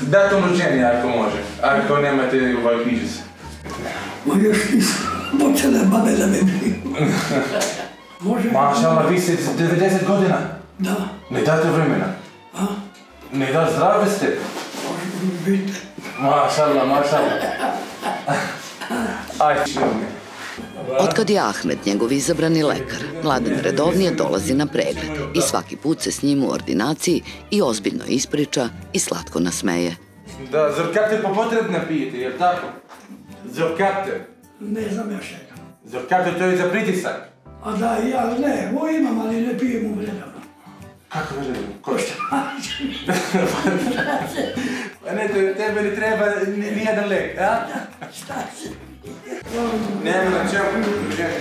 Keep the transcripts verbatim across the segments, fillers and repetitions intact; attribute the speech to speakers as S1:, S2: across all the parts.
S1: Datum rođenja ako može, ako nemate ovaj knjižice.
S2: Ma još nisam počela babe da me briju. Može?
S1: Mašala, vi ste devedeset godina.
S2: Da.
S1: Ne date vremena.
S2: A?
S1: Ne da zdrave ste.
S2: Može biti.
S1: Mašala, mašala. Aj, što mi.
S3: Otkad je Ahmed njegov izabrani lekar, Mladen redovnije dolazi na pregled i svaki put se s njim u ordinaciji i ozbiljno ispriča i slatko nasmeje.
S1: Da, zorkate popotrebne pijete, jel tako? Zorkate.
S2: Ne znam još čega.
S1: Zorkate to je za pritisak.
S2: A da, ja ne, ovo imam, ali ne pijem u redovno.
S1: Kako je redovno? Ko šta? Pa ne, tebe ne treba nijedan lek, a?
S2: Šta se?
S1: Nema na čemu, ženi.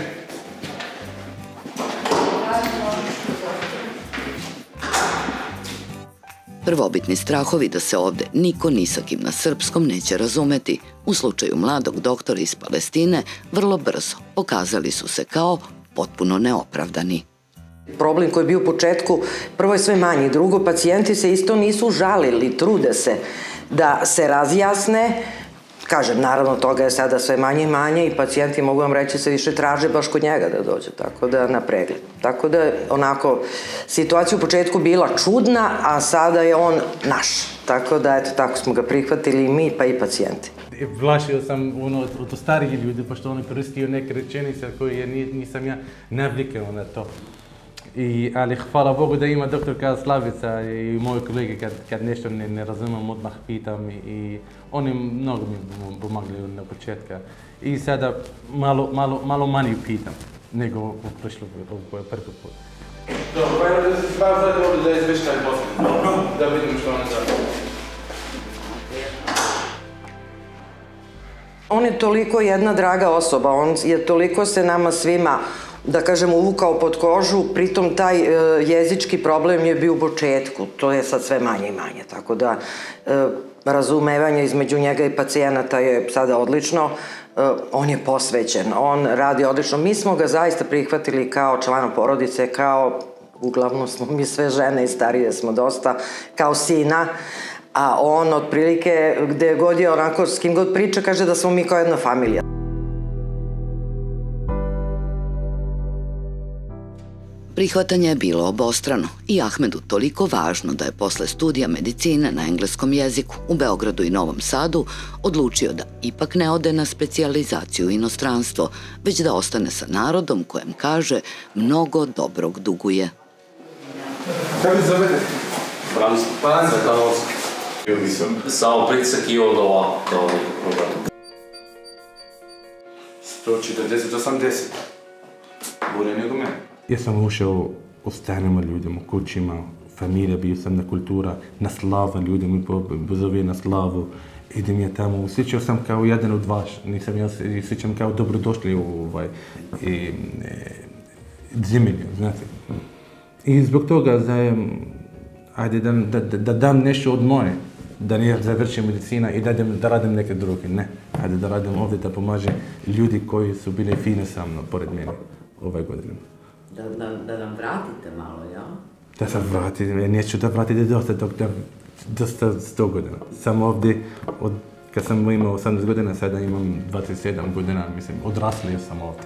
S3: Prvobitni strahovi da se ovde niko ni sa kim na srpskom neće razumeti, u slučaju mladog doktora iz Palestine, vrlo brzo pokazali su se kao potpuno neopravdani.
S4: Problem koji je bio u početku, prvo je sve manji, drugo, pacijenti se isto nisu žalili, trude se da se razjasne. Kažem, naravno, toga je sada sve manje i manje i pacijenti, mogu vam reći, se više traže baš kod njega da dođe, tako da na pregled. Tako da, onako, situacija u početku bila čudna, a sada je on naš. Tako da, eto, tako smo ga prihvatili i mi, pa i pacijenti.
S5: Vlašio sam ono, od starih ljudi, pošto on je koristio neke rečenice koje nisam ja navikao na to. I, ali hvala Bogu da ima doktorka Slavica i moji kolege kad, kad nešto ne, ne razumem, odmah pitam i oni mnogo mi pomagli na početka. I sada malo, malo, malo manje pitam nego u prošlom prvi put.
S1: Dobro, pa evo da se spavljate ovdje da izveštaj posljedno. Dobro. Da vidimo što ona zapravo.
S4: On je toliko jedna draga osoba, on je toliko se nama svima, da kažem, uvukao pod kožu, pritom taj jezički problem je bio u početku, to je sad sve manje i manje, tako da razumevanje između njega i pacijenata je sada odlično, on je posvećen, on radi odlično, mi smo ga zaista prihvatili kao člana porodice, kao, uglavnom smo mi sve žene i starije smo dosta, kao sina, a on otprilike gde god je onako s kim god priča kaže da smo mi kao jedna familija.
S3: Prihvatanje je bilo obostrano i Ahmedu toliko važno da je posle studija medicine na engleskom jeziku u Beogradu i Novom Sadu odlučio da ipak ne ode na specijalizaciju u inostranstvo, već da ostane sa narodom kojem kaže mnogo dobrog duguje.
S1: Kako se zovete?
S6: Branislav.
S1: Branislav Tanovski.
S6: Samo pritisak i onda ovako, kao problem.
S1: sto četrdeset osamdeset. Bolje nego mene.
S5: Ja sam ušao u stanima ljudima, u kućima, familija, bio sam na kultura, na slava, ljudi mi pozove na slavu. Idem ja tamo, osjećao sam kao jedan od vas, nisam ja osjećam kao dobrodošli u ovaj zemlju, znate. I zbog toga, ajde da dam nešto od moje, da ne završim medicina i da radim neke druge, ne. Ajde da radim ovdje, da pomažem ljudi koji su bili fine sa mnom, pored mene, ove godine.
S7: Da nam vratite malo, ja?
S5: Da se vratim, neću da vratite dosta, dosta sto godina. Sam ovdje, kad sam imao osamnaest godina, sada imam dvadeset sedam godina, mislim, odraslio sam ovdje.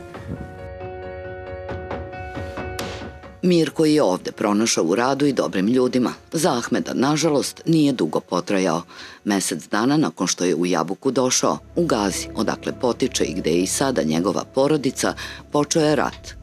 S3: Mir koji je ovde pronašao u radu i dobrim ljudima, za Ahmeda, nažalost, nije dugo potrajao. Mesec dana nakon što je u Jabuku došao, u Gazi, odakle potiče i gde je i sada njegova porodica, počeo je rat.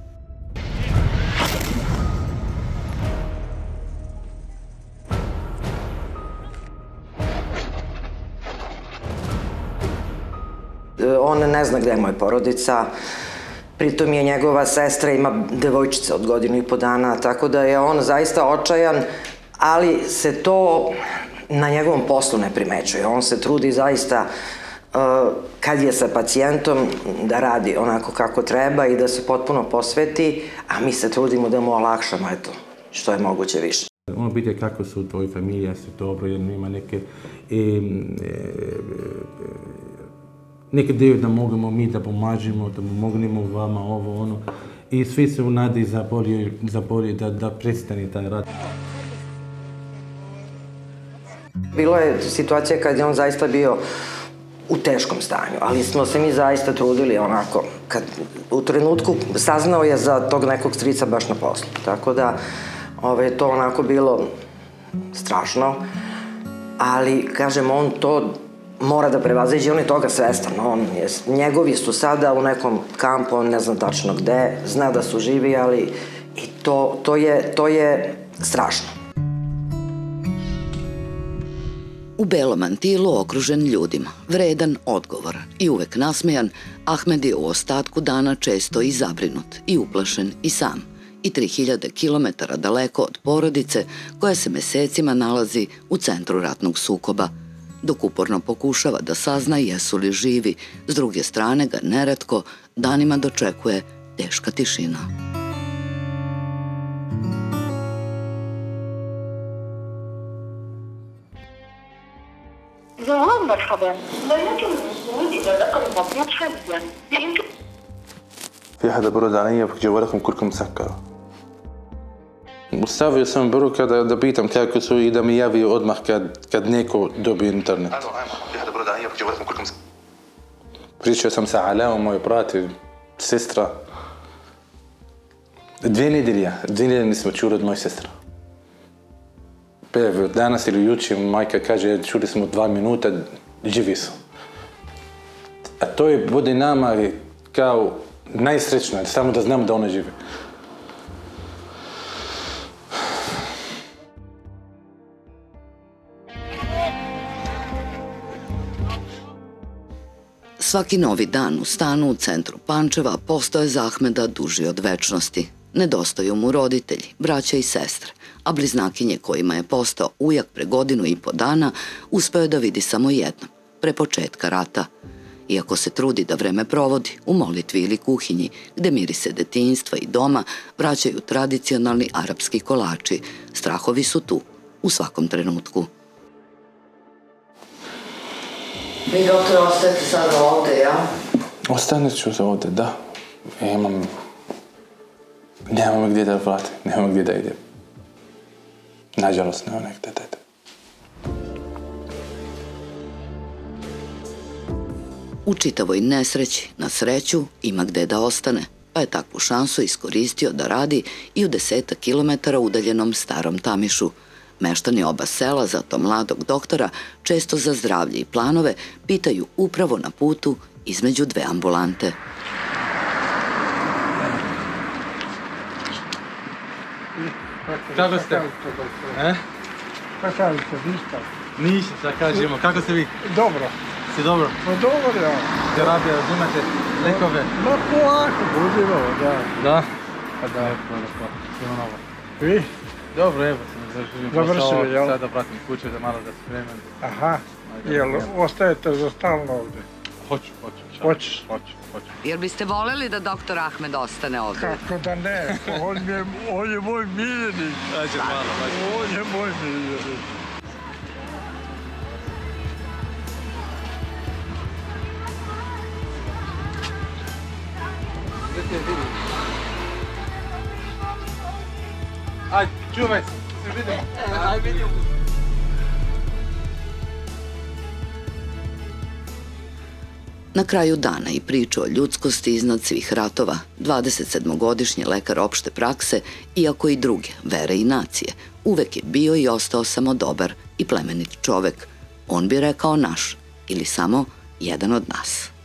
S4: On ne zna gde je moja porodica, pritom je njegova sestra, ima devojčica od godinu i po dana, tako da je on zaista očajan, ali se to na njegovom poslu ne primećuje. On se trudi zaista, kad je sa pacijentom, da radi onako kako treba i da se potpuno posveti, a mi se trudimo da mu olakšamo, eto, što je moguće više.
S5: Ono pita kako su tvoje familije, su dobro, jer ima neke neke dio da možemo mi da pomažemo, da pomognemo vama ovo, ono. I svi se u nadi za bolje da prestane taj rat.
S4: Bilo je situacija kad je on zaista bio u teškom stanju, ali smo se mi zaista trudili onako, kad u trenutku saznao je za tog nekog strica baš na poslu, tako da je to onako bilo strašno, ali kažem, on to mora da prevaziđe, on je toga svestan, njegovi su sada u nekom kampu, on ne zna tačno gde, zna da su živi, ali i to je strašno.
S3: U belom mantilu okružen ljudima, vredan, odgovoran i uvek nasmejan, Ahmed je u ostatku dana često i zabrinut, i uplašen i sam, i tri hiljade kilometara daleko od porodice koja se mesecima nalazi u centru ratnog sukoba, dok uporno pokušava da sazna jesu li živi, s druge strane ga neretko danima dočekuje teška tišina.
S8: زهور مرحبا لا يمكن الوصول إلى الرقم المطلوب حاليا يمكن
S1: في حدا برد علي جوالكم كلكم مسكر. Stavio sam bruka da pitam kako su i da mi javi odmah kad neko dobije internet. Pričao sam sa Aleom, moj brat i sestra. Dve nedelje, dve nedelje nismo čuli od moje sestra. Danas ili juče majka kaže, čuli smo dva minuta, živi su. A to je bude nama kao najsrećnije, samo da znamo da ona živi.
S3: Svaki novi dan u stanu u centru Pančeva postao je za Ahmeda duži od večnosti. Nedostaju mu roditelji, braća i sestre, a bliznakinje kojima je postao ujak pre godinu i po dana uspeo je da vidi samo jednom, pre početka rata. Iako se trudi da vreme provodi u molitvi ili kuhinji, gde mirise detinjstva i doma vraćaju tradicionalni arapski kolači, strahovi su tu, u svakom trenutku.
S7: Vi, doktor, ostajete sada ovde, ja?
S1: Ostanit ću se ovde, da. Imam... Nemam gdje da vratim, nemam gdje da idem. Nažalost, nemam negdje da idem.
S3: U čitavoj nesreći, na sreću, ima gde da ostane, pa je takvu šansu iskoristio da radi i u deseta kilometara udaljenom Starom Tamišu. Meštani oba sela, zato mladog doktora, često za zdravlje i planove, pitaju upravo na putu između dve ambulante.
S5: Kako ste? E?
S2: Pa kažete, ništa.
S5: Ništa, šta kažemo. Kako ste vi?
S2: Dobro.
S5: Si dobro?
S2: Pa dobro, ja.
S5: Terapija, razumete? Lekove?
S2: Ma polako, budimo, da.
S5: Da?
S2: Pa da.
S5: Lepo, lepo. Svima novo.
S2: Vi?
S5: Dobro, evo sam završio.
S2: Završili, jel?
S5: Sada pratim kuće da malo da se spremem.
S2: Aha. Jel ostajete za stalno ovde?
S5: Hoću, hoću.
S2: Hoćeš?
S5: Hoću, hoću.
S3: Jer biste voljeli da doktor Ahmed ostane ovde?
S2: Kako da ne, on je moj miljenik.
S5: Ajde, malo, ajde.
S2: On je moj miljenik.
S5: Ajde, čuvaj se, se vidimo. Ajde, vidimo.
S3: Na kraju dana i priča o ljudskosti iznad svih ratova, dvadesetsedmogodišnji lekar opšte prakse, iako i druge, vere i nacije, uvek je bio i ostao samo dobar i plemenit čovek. On bi rekao naš, ili samo jedan od nas.